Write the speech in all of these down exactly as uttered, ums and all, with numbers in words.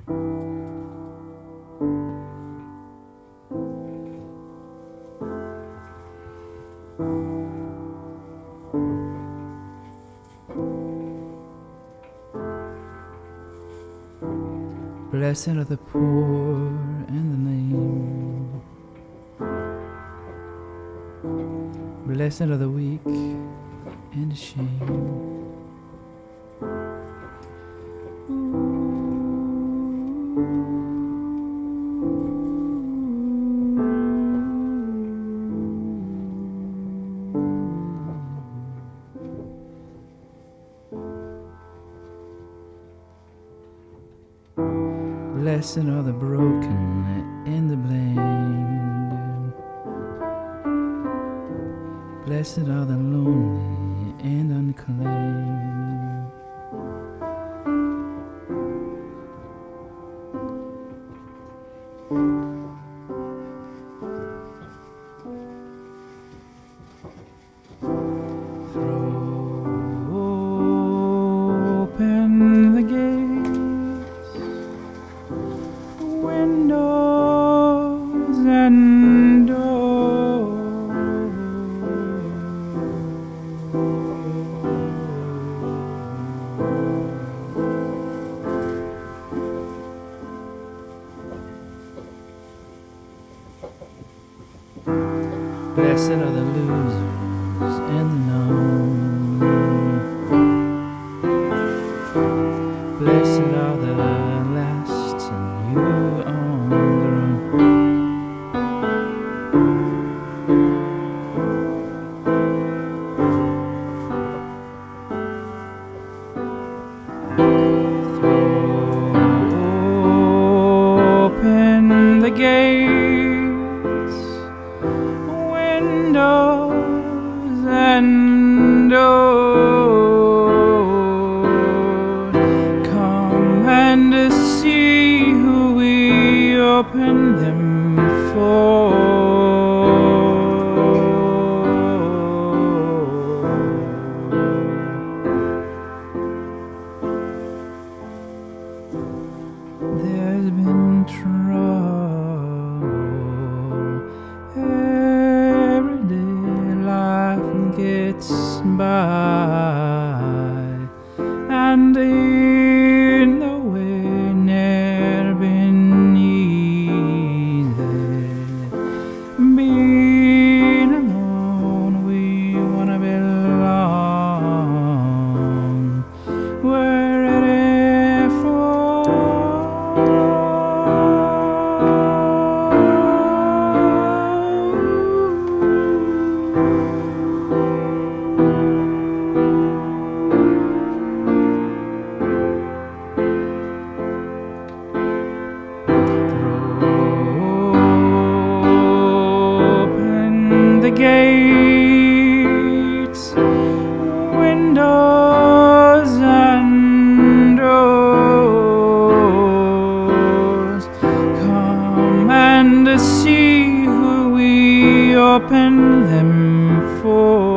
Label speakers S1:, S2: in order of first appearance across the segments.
S1: Blessed are the poor and the lame. Blessed are the weak and ashamed. Blessed are the broken and the blamed. Blessed are the lonely and unclaimed. Throw open the gates, windows and doors. Blessed are the losers and the numb. Blessed are the last and you on the run. Throw open the gates, windows and doors. Come and see who we open them for. There's been trouble every day, life gets by, and in the way never been easy. Being alone, we wanna belong. We're ready for open the gates, windows and doors. Come and see who we open them for.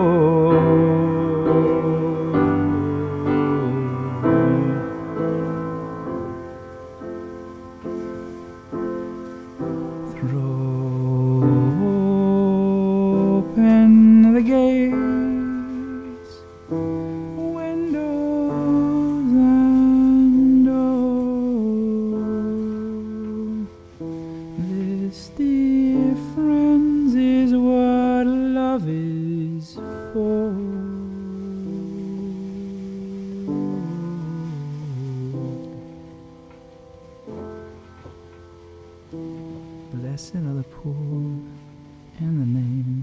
S1: Throw open the gates, windows and doors. This, dear friends, is what love is for. Blessed are the poor and the lame.